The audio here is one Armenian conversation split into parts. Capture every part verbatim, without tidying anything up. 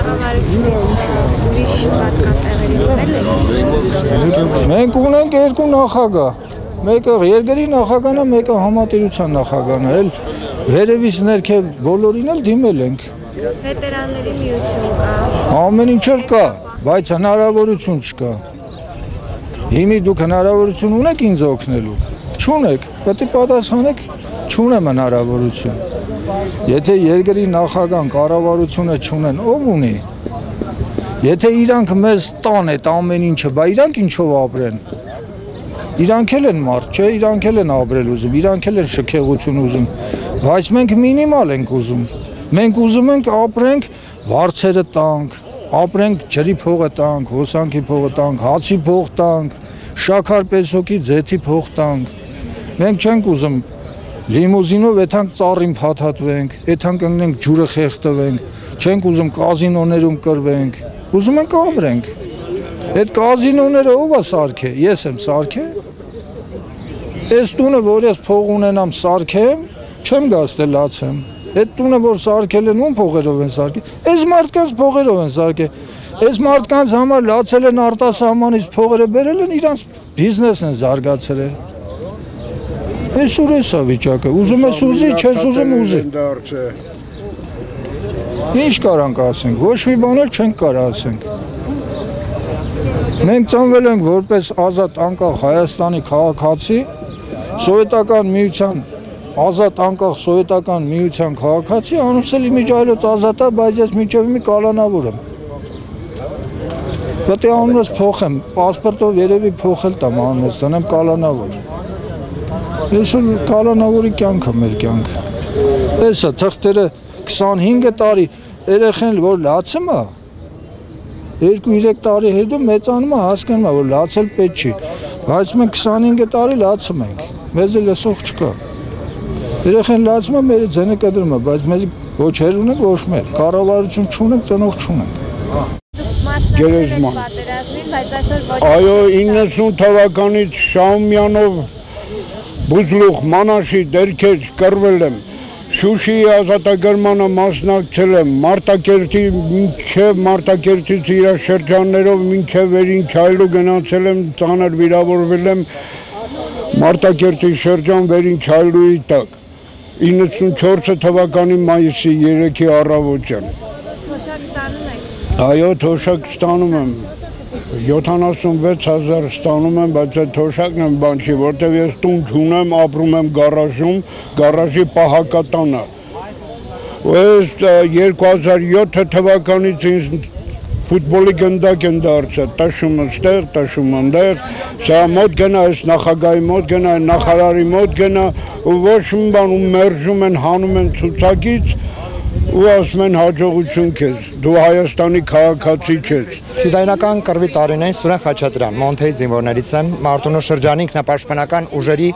Մենք ունենք երկու նախագահ, մեկը երկրի նախագահն է, մեկը համատիրության նախագահն է, էլ վերևից ներքև բոլորին էլ դիմել ենք։ Վետերանների միություն կա։ Ամեն ինչ էլ կա, բայց հնարավորություն չկա։ Հիմի դուք հնարավորություն ունեք ինձ օգնելու։ Չունեք, պետք է պատասխանեք, չունեմ հնարավորություն։ Եթե երկրի նախագահան կառավարությունը չունեն, ով ունի։ Եթե իրանք մեզ տան այդ ամեն ինչը, բա իրանք ինչով ապրեն։ Իրանք էլ են մարդ, չէ, իրանք էլ են ապրել ուզում, իրանք էլ են շքեղություն ուզում, բայց մենք մինիմալ ենք ուզում։ Մենք ուզում ենք ապրենք, վարձերը տանք, ապրենք ջրի փողը տանք, հոսանքի փողը տանք, հացի փող տանք, շաքար պեսոկի ձեթի փող տանք։ Մենք չենք ուզում լիմուզինով էթանք ծառին փաթաթվենք, էթանք ընկնենք ջուրը խեղդվենք, չենք ուզում կազինոներում կրվենք, ուզում ենք ապրենք։ Այդ կազինոները ով է սարքե, ես եմ սարքե։ Այս տունը, որ ես փող ունենամ սարքեմ, չեմ գաստել լացեմ։ Այդ տունը, որ սարքել են, ում փողերով են սարքել, այս մարդկանց փողերով են սարքել։ Այս մարդկանց համար լացել են արտասահմանից փողերը բերել են, իրանց բիզնեսն են զարգացել է։ Այսօր էսա վիճակը, ուզում ես ուզի, չես ուզում ուզի։ Ինչ կարանք ասենք, ոչ մի բան էլ չենք կարող ասենք։ Մենք ծնվել ենք որպես ազատ անկախ Հայաստանի քաղաքացի, սովետական միության ազատ անկախ սովետական միության քաղաքացի, անունս էլ իմիջայլոց ազատ է, բայց ես մինչև մի կալանավոր եմ։ Պետք է անունս փոխեմ, պասպորտով երևի փոխել տամ անունս, դնեմ կալանավոր։ Այսօր կալանավորի կյանքը մեր կյանքը։ Էսա թղթերը քսանհինգ տարի երեխեն որ լացում է, երկու-երեք տարի հետո մեծանում է, հասկանում է, որ լացել պետք չի, բայց մենք քսանհինգ տարի լացում ենք, մեզ էլ լսող չկա։ Երեխեն լացում է, մեր ձենը կտրում է, բայց մեզ ոչ հեր ունենք, ոչ մեր, կառավարություն չունենք, ծնող չունենք։ Գերեզման։ Այո, իննսուն թվականից Շահումյանով Բուզլուխ, Մանաշի դերքեր կռվել եմ, Շուշիի ազատագրմանը մասնակցել եմ, Մարտակերտի մինչև Մարտակերտից իր շրջաններով մինչև Վերինչայլու գնացել եմ, ծանր վիրավորվել եմ Մարտակերտի շրջան Վերինչայլուի տակ, իննսունչորս թվականի մայիսի երեքի առավոտյան։ Թոշակ ստանում եք։ Այո, թոշակ ստանում եմ, յոթանասունվեց հազար ստանում եմ, բայց այդ թոշակն եմ բան չի, որտև ես տուն չունեմ, ապրում եմ գարաժում, գարաժի պահակատանը։ Այս երկու հազար յոթ թվականից ինձ ֆուտբոլի գնդակ են դարձել, տաշում ստեղ, տաշում ընդեղ, սա մոտ գնա, այս նախագահի մոտ գնա, նախարարի մոտ գնա, ու ոչ մի բան ու մերժում են, հանում են ցուցակից, ու ասում են հաջողություն քեզ, դու Հայաստանի քաղաքացի ես։ Ֆիդայնական կռվի տարիներին Սուրեն Խաչատրյան, Մոնթեի զինվորներից եմ, Մարտունու շրջանի ինքնապաշտպանական ուժերի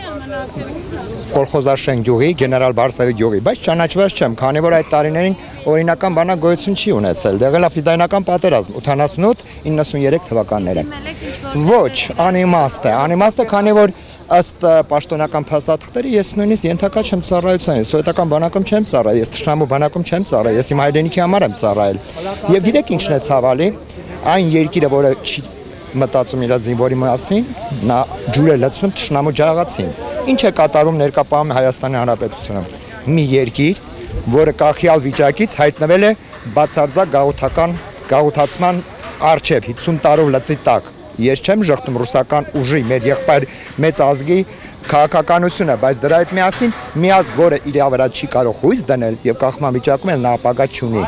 կոլխոզաշեն գյուղի, գեներալ Բարսավի գյուղի, բայց ճանաչված չեմ, քանի որ այդ տարիներին օրինական բանակ գոյություն չի ունեցել, դեղել է ֆիդայնական պատերազմ ութանասունութ իննսուներեք թվականները։ Ոչ, անիմաստ է, անիմաստ է, քանի որ ըստ պաշտոնական փաստաթղթերի ես նույնիսկ ենթակա չեմ ծառայության, ես սովետական բանակում չեմ ծառայել, ես թշնամու բանակում չեմ ծառայել, ես իմ հայրենիքի համար եմ ծառայել։ Եվ գիտեք ինչն է ցավալի, այն երկիրը, որը չի մտածում իր զինվորի մասին, նա ջուր է լցնում թշնամու ջաղացին։ Ինչ է կատարում ներկայապահում Հայաստանի Հանրապետությունը։ Մի երկիր, որը կախյալ վիճակից հայտնվել է բացարձակ գաղութական գաղութացման առջև հիսուն տարով լծի տակ։ Ես չեմ ժխտում ռուսական ուժի, մեր եղբայր մեծ ազգի քաղաքականությունը, բայց դրա հետ միասին մի ազգ, որը իր վրա չի կարող հույս դնել եւ կախման վիճակում է, նա ապագա չունի։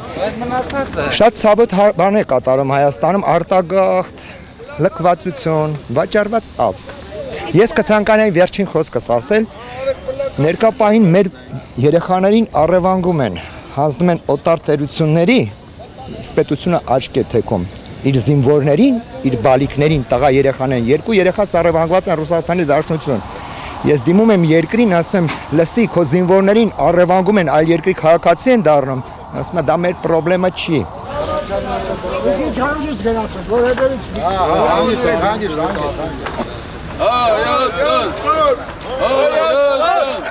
Շատ ցավոտ բան է կատարում Հայաստանում, արտագաղթ, լքվածություն, վաճառված ազգ։ Ես կցանկանայի վերջին խոսքս ասել, ներկապահին մեր երեխաներին առևանգում են, հանձնում են օտար տերությունների, պետությունը աչք է թեքում։ Իր զինվորներին, իր բալիկներին, տղա երեխաներին, երկու երեխա առևանգված են Ռուսաստանի Դաշնություն։ Ես դիմում եմ երկրին, ասեմ, լսի, քո զինվորներին առևանգում են, այլ երկրի քաղաքացի են դառնում, ասում եմ, դա մեր պրոբլեմը չի։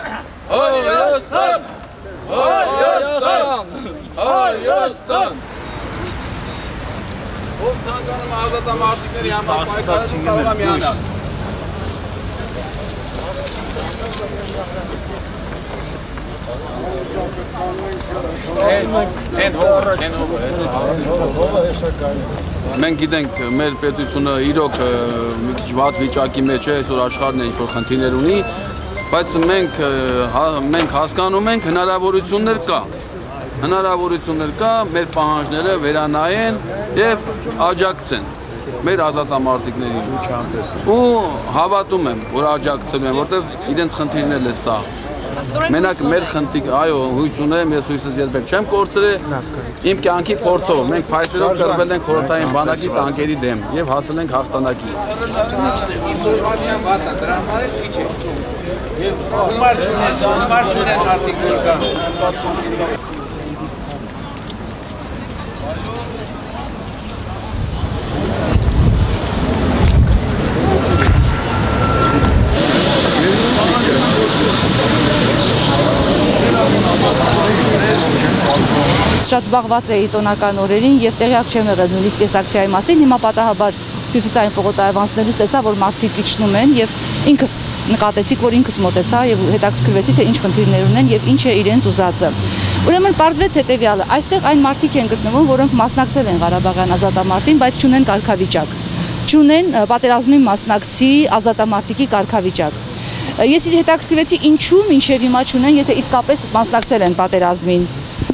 Հայաստան, Հայաստան, Հայաստան, Ով ցանկանում է ազատամարտիկների համար պայքարել կարող է միանալ։ Են հողը, են հողը։ Մենք գիտենք, մեր պետությունը իրոք մի քիչ վատ վիճակի մեջ է, այսօր աշխարհն է ինչ-որ խնդիրներ ունի, բայց մենք մենք հասկանում ենք հնարավորություններ կա։ Հնարավորություններ կա, մեր պահանջները վերանայեն եւ աջակցեն մեր ազատամարտիկներին։ Ու հավատում եմ, որ աջակցելու են, որտեղ իրենց խնդիրներն է սա։ Մենակ մեր խնդիր, այո, հույս ունեմ, ես հույսս երբեք չեմ կորցրել, իմ կյանքի փորձով մենք փայտերով կրվել ենք խորհրդային բանակի տանկերի դեմ եւ հասել ենք հաղթանակի։ Ինֆորմացիան վատ է, դրա համար էլ քիչ է։ Եվ գումար չունեն, գումար չունեն արտիկլը։ Շատ զբաղված էի տոնական օրերին եւ տեղյակ չեմ եղել նույնիսկ այս ակցիայի մասին։ Հիմա պատահաբար հյուսիսային պողոտայով անցնելուց տեսա, որ մարդիկ իջնում են եւ ինքս նկատեցի, որ ինքս մոտեցա եւ հետաքրքրվեցի, թե ինչ խնդիրներ ունեն եւ ինչ է իրենց ուզածը։ Ուրեմն պարզվեց հետեւյալը. այստեղ այն մարդիկ են գտնվում, որոնք մասնակցել են Ղարաբաղյան ազատամարտին, բայց չունեն կարգավիճակ։ Չունեն պատերազմի մասնակցի ազատամարտիկի կարգավիճակ։ Ես իր հետաքրքրվեցի ինչու մինչև հիմա չունեն, եթե իսկապես մասնակցել են պատերազմին։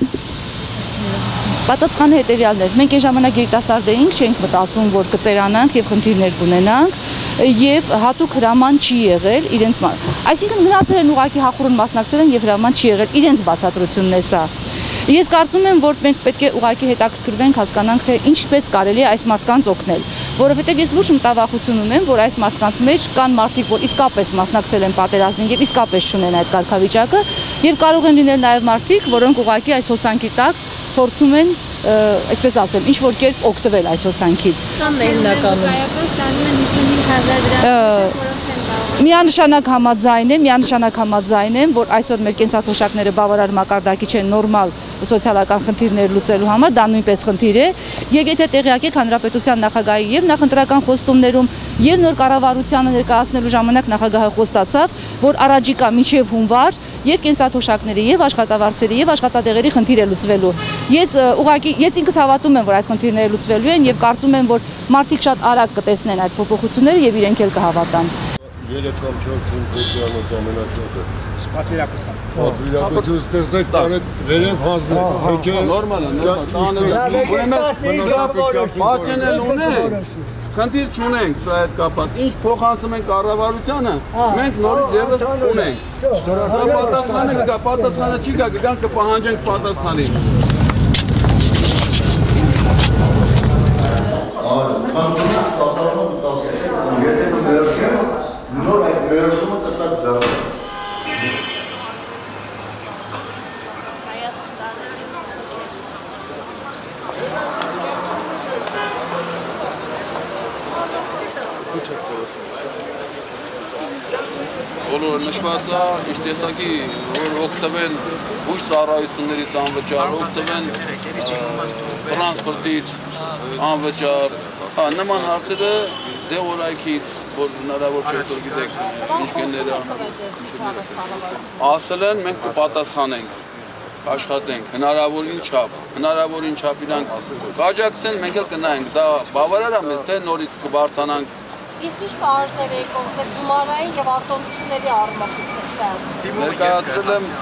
Պատասխանը հետևյալն էր. մենք այն ժամանակ երիտասարդ էինք, չենք մտածում, որ կծերանանք եւ խնդիրներ կունենանք եւ հատուկ հրաման չի եղել իրենց, այսինքն գնացել են ուղակի հախուռն մասնակցել են եւ հրաման չի եղել, իրենց բացատրությունն է սա։ Ես կարծում եմ, որ մենք պետք է ուղղակի հետաքրքրվենք, հասկանանք, թե ինչպես կարելի է այս մարդկանց օգնել, որովհետև ես լուրջ մտավախություն ունեմ, որ այս մարդկանց մեջ կան մարդիկ, որ իսկապես մասնակցել են պատերազմին եւ իսկապես չունեն այդ կարգավիճակը, եւ կարող են լինել նաեւ մարդիկ, որոնք ուղղակի այս հոսանքի տակ փորձում են, այսպես ասեմ, ինչ որ կերպ օգտվել այս հոսանքից։ Կայական ստանում են հիսունհինգ հազար դրամ, որոնք չեն կարող։ Միանշանակ համաձայն եմ, միանշանակ համաձայն եմ, որ այսօր մեր կենսաթոշակները բավարար մակարդակի չեն նորմալ սոցիալական խնդիրներ լուծելու համար, դա նույնպես խնդիր է, եւ եթե տեղյակ եք հանրապետության նախագահի եւ նախընտրական խոստումներում եւ նոր կառավարությանը ներկայացնելու ժամանակ նախագահը խոստացավ, որ առաջիկա մինչեւ հունվար եւ կենսաթոշակների եւ աշխատավարձերի եւ աշխատատեղերի խնդիր է լուծվելու։ Ես ուղղակի ես ինքս հավատում եմ, որ այդ խնդիրները լուծվելու են եւ կարծում եմ, որ մարդիկ շատ արագ կտեսնեն այդ փոփոխությունները եւ իրենք էլ կհավատան։ երեք կամ չորս ինֆոկյանոց ամենակրոտը։ Պատվիրակության։ Պատվիրակություն ստեղծեք, տարեք վերև հանձնեք, թե չէ։ Նորմալ է, նորմալ։ Պատճենել ունենք, խնդիր չունենք սա հետ կապած։ Ինչ փոխանցում ենք կառավարությանը, մենք նորից ևս ունենք։ Սա պատասխանը կգա, պատասխանը չի գա, կգանք կպահանջենք պատասխանին։ Նոր այդ վերոշումը կստակ ձարը։ Բոլորը նշված է, ինչ տեսակի, որ օգտվեն ուշ ծառայություններից անվճար, օգտվեն տրանսպորտից անվճար, նման հարցերը դեղորայքից, որ հնարավոր չէ, որ գիտեք, ինչ կները ասել են, մենք կպատասխանենք, աշխատենք, հնարավորին չափ, հնարավորին չափ իրանք կաջակցեն, մենք էլ կնայենք, դա բավարար է մեզ, թե նորից կբարձանանք։ Իսկ ինչ պահանջներ եք կոնկրետ գումարային եւ արտոնությունների առումով ներկայացրել եմ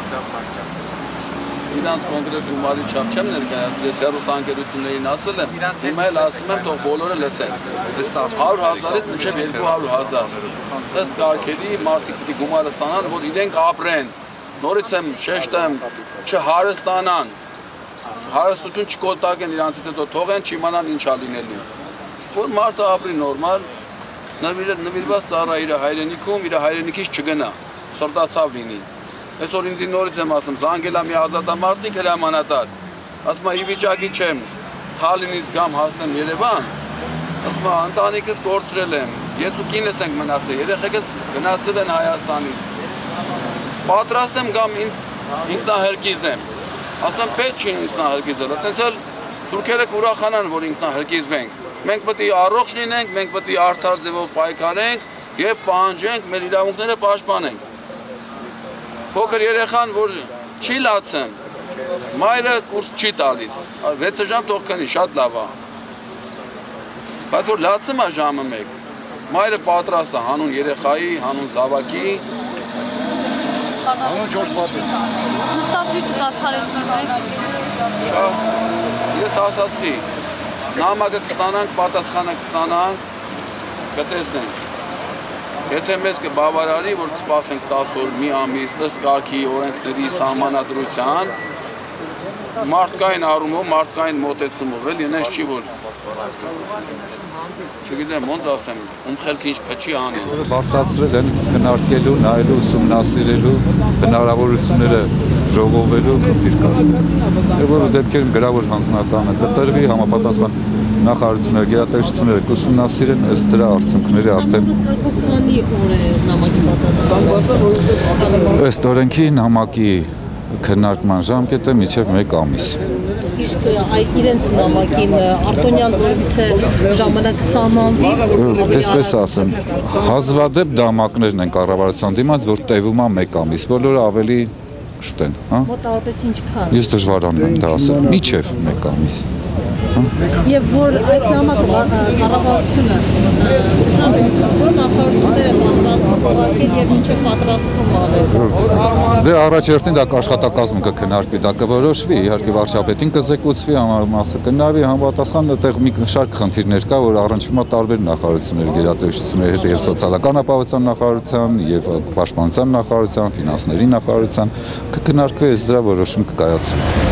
իրանց կոնկրետ գումարի չափ չեմ ներկայացրել, ես հեռուստաընկերություններին ասել եմ, հիմա էլ ասում եմ, թող բոլորը լսեն։ հարյուր հազարից մինչև երկու հարյուր հազար։ Ըստ կարգերի մարդիկ պիտի գումարը ստանան, որ իրենք ապրեն։ Նորից եմ շեշտեմ, չհարստանան, հարստություն չկոտակեն իրանցից հետո թողեն, չիմանան ինչ ա լինելու։ Որ մարդը ապրի նորմալ, նվիրված ծառա իր հայրենիքում, իր հայրենիքից չգնա, սրտացավ լինի։ Այսօր ինձ նորից եմ ասում, զանգել եմ մի ազատամարտիկ հրամանատար, ասում եմ ի վիճակի չեմ Թալինից գամ հասնեմ Երևան, ասում եմ ընտանիքս կորցրել եմ, ես ու կինս ենք մնացել, երեխեքս գնացել են Հայաստանից, պատրաստ եմ գամ ինձ ինքնահրկիզ եմ, ասում եմ պետք չի ինքնահրկիզել, այդպես էլ թուրքերը կուրախանան, որ ինքնահրկիզվենք, Մենք պետք է առողջ լինենք, մենք պետք է արդար ձևով պայքարենք եւ պահանջենք մեր իրավունքները պաշտպանենք։ Փոքր երեխան, որ չի լացեմ, մայրը կուրս չի տալիս, վեց ժամ թող քնի, շատ լավ է։ Բայց որ լացում է ժամը մեկ, մայրը պատրաստ է հանուն երեխայի, հանուն զավակի, հանուն չորս պատի։ Նստացույցը դադարեցնում եք։ Շատ, ես ասացի, նամակը կստանանք, պատասխանը կստանանք, կտեսնենք։ Եթե մեզ կբավարարի, որ կսպասենք տասը օր, մի ամիս, ըստ կարգի օրենքների սահմանադրության, մարդկային առումով, մարդկային մոտեցումով, էլ ինձ չի որ չգիտեմ, ոնց ասեմ, ում խելքը ինչ փչի անի։ Բարձրացրել են քննարկելու, նայելու, ուսումնասիրելու, հնարավորությունները ժողովելու խնդիր կազմել։ Եվ որը դեպքերում գրավոր հանձնականը կտրվի, համապատասխան նախարարությունները, գերատեսչությունները կուսումնասիրեն, ըստ դրա արդյունքների արդեն Քանի օր է նամակի պատասխանը։ ըստ օրենքի նամակի քննարկման ժամկետը մինչև մեկ ամիս։ Իսկ այդ իրենց նամակին արտոնյալ որևիցե ժամանակ սահմանվի։ Այսպես ասեմ, հազվադեպ դամակներն են կառավարության դիմաց, որ տևում է մեկ ամիս, բոլորը ավելի շուտ են, հա։ Մոտավորապես ինչքան։ Ես դժվարանում եմ դա ասել, մինչև մեկ ամիս։ Եվ որ այս նամակը կառավարությունը ընդհանրապես որ նախարարությունները պատրաստվում ուղարկել եւ ինչը պատրաստվում անել։ Դե առաջերտին դա աշխատակազմը կքննարկվի, դա կորոշվի, իհարկե վարչապետին կզեկուցվի, համամասը կնարվի, համապատասխան այդտեղ մի շարք խնդիրներ կա, որ առնչվում է տարբեր նախարարությունների, գերատեսչությունների հետ եւ սոցիալական ապահովության նախարարության եւ պաշտպանության նախարարության, ֆինանսների նախարարության կքննարկվի, այս դրա որոշում կկայացվի։